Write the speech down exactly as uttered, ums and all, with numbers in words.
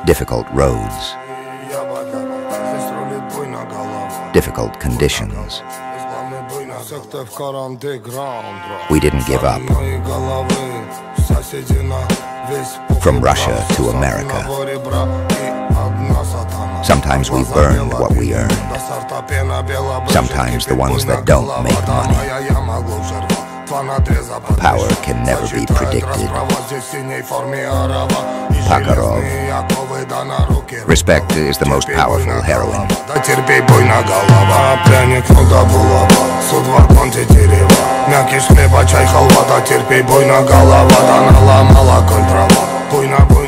difficult roads, difficult conditions. We didn't give up. From Russia to America. Sometimes we burned what we earned. Sometimes the ones that don't make money. Power can never be predicted. PAKHAROV. Respect is the most powerful heroin. Мякиш хлеба, чай, халва, да терпей, бой на голова, да наломала конь трава. Бой на бой